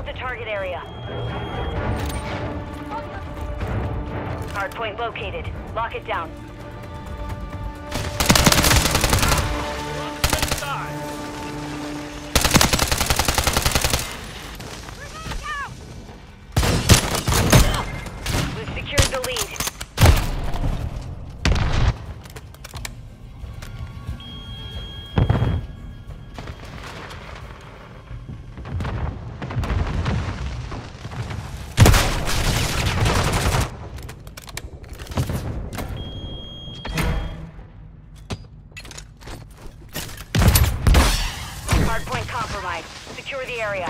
Hold the target area. Hardpoint located. Lock it down. We've secured the lead. Hardpoint compromised. Secure the area.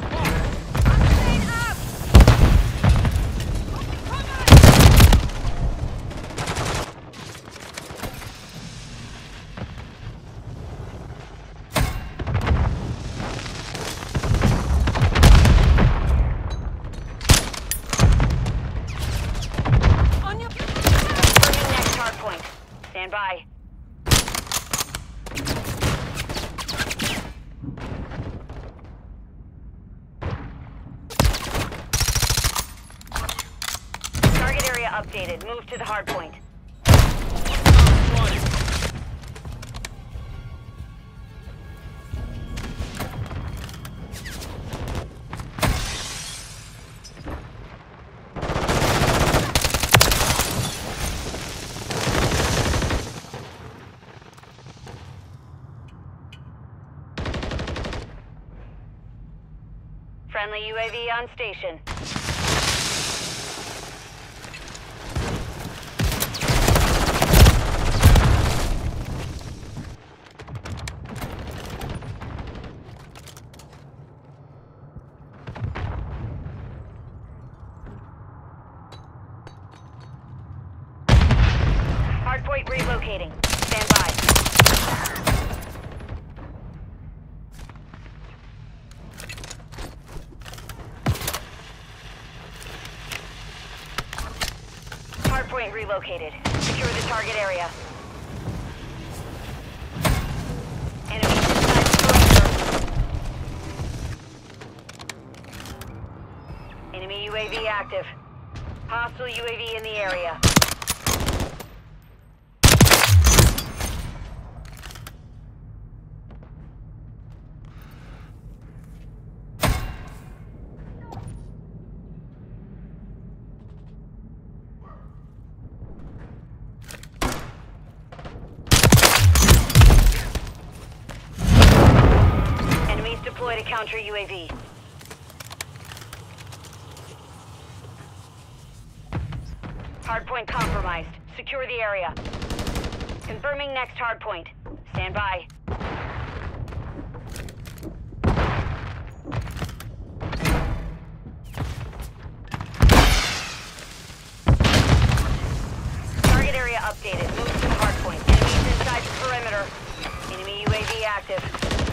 Confirming next hardpoint. Stand by. Target area updated. Move to the hard point. Friendly UAV on station. Hardpoint relocating. Stand by. Hardpoint relocated. Secure the target area. Enemies inside the perimeter. Enemy UAV active. Hostile UAV in the area. Deploy to counter UAV. Hardpoint compromised. Secure the area. Confirming next hardpoint. Stand by. Target area updated. Move to the hardpoint. Enemies inside the perimeter. Enemy UAV active.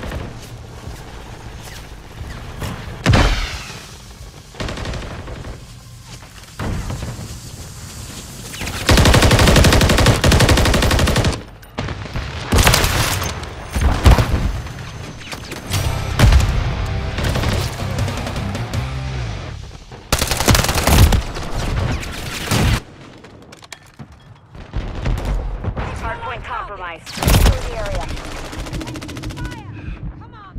Hardpoint compromised. Secure the area. Come on,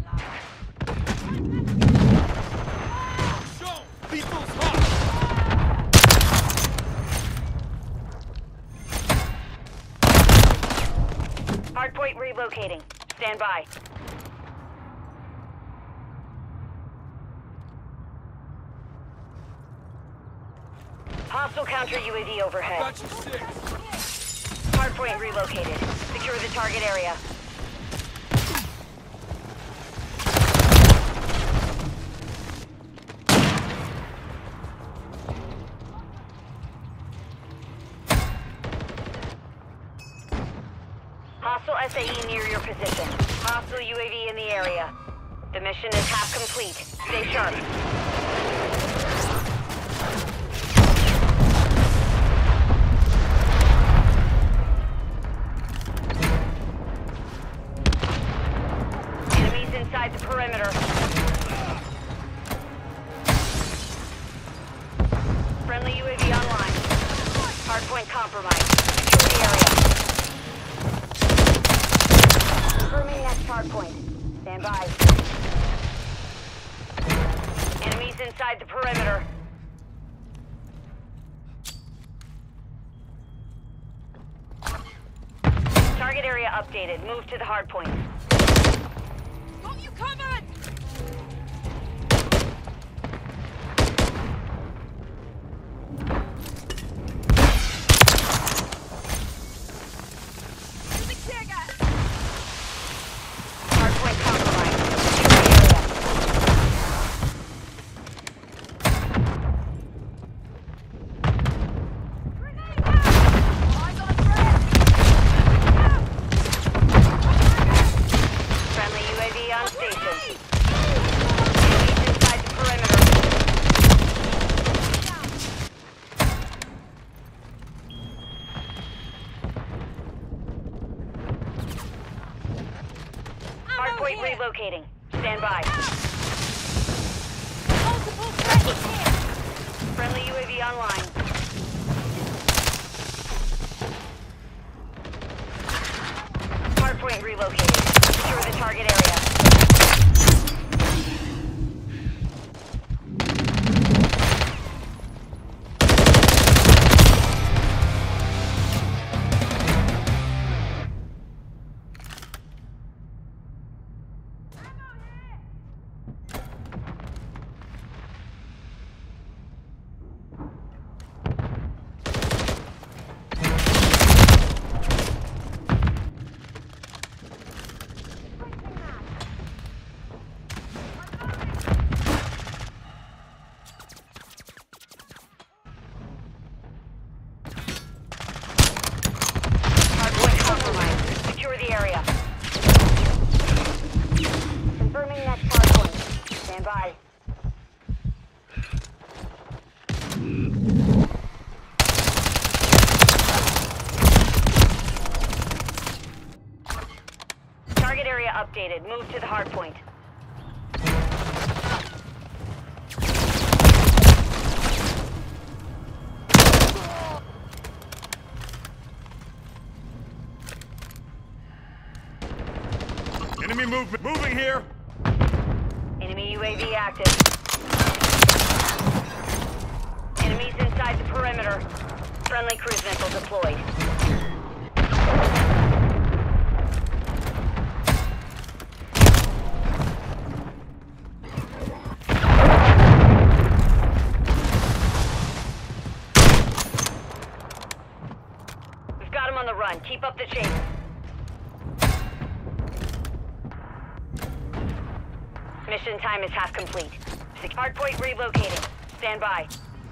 Hardpoint relocating. Stand by. Hostile counter UAV overhead. Got you six. Hardpoint relocated. Secure the target area. Hostile SAE near your position. Hostile UAV in the area. The mission is half complete. Stay sharp. Enemies inside the perimeter. Hardpoint compromised. Secure the area. Confirming next hardpoint. Stand by. Enemies inside the perimeter. Target area updated. Move to the hardpoint. Got you covered! Using tear gas! Hardpoint compromised. Secure the area. Grenade out! Eyes on a threat! Friendly UAV on station. Grenade! Enemies inside the perimeter. Hardpoint here. relocating. Stand by. Multiple threats here! Friendly UAV online. Hardpoint relocated. Secure the target area. Hardpoint compromised. Secure the area. Confirming next hardpoint. Stand by. Target area updated. Move to the hardpoint. Enemy movement. Moving here. Enemy UAV active. Enemies inside the perimeter. Friendly cruise missile deployed. We've got him on the run. Keep up the chase. Mission time is half complete. Hardpoint relocating. Stand by.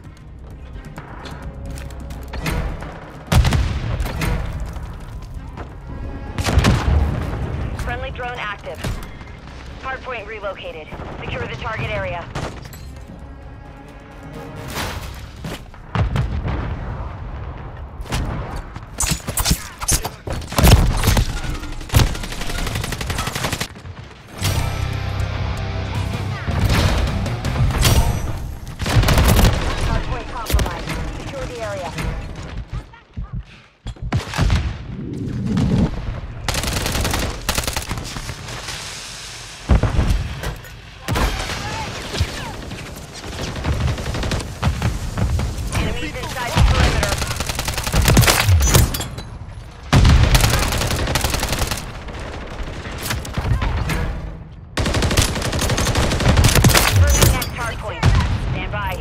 Friendly drone active. Hardpoint relocated. Secure the target area. Hardpoint compromised. Secure the area. Enemies inside the perimeter. Confirming next hardpoint. Stand by.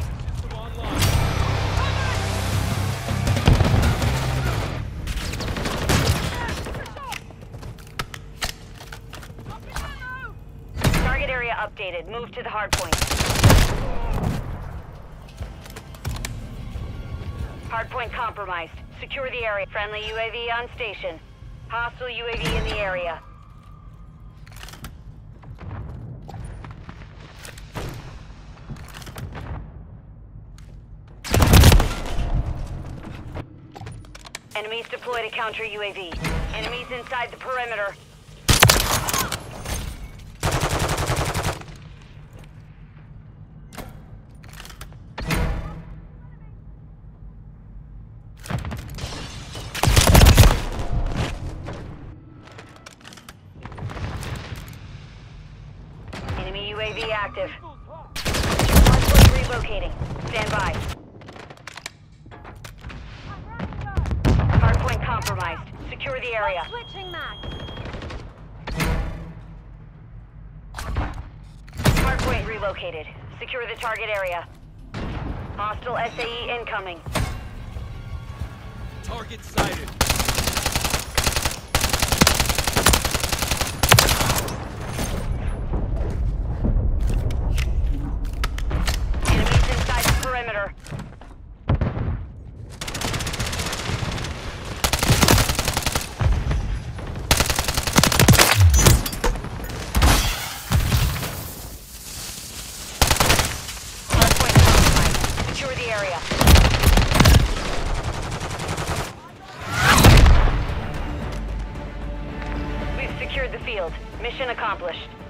Target area updated. Move to the hardpoint. Hardpoint compromised. Secure the area. Friendly UAV on station. Hostile UAV in the area. Enemies deployed a counter UAV. Enemies inside the perimeter. UAV active. Hardpoint relocating. Stand by. Hardpoint compromised. Secure the area. Switching mag. Hardpoint relocated. Secure the target area. Hostile SAE incoming. Target sighted. Enemies inside the perimeter. Hardpoint compromised. Secure the area. We've secured the field. Mission accomplished.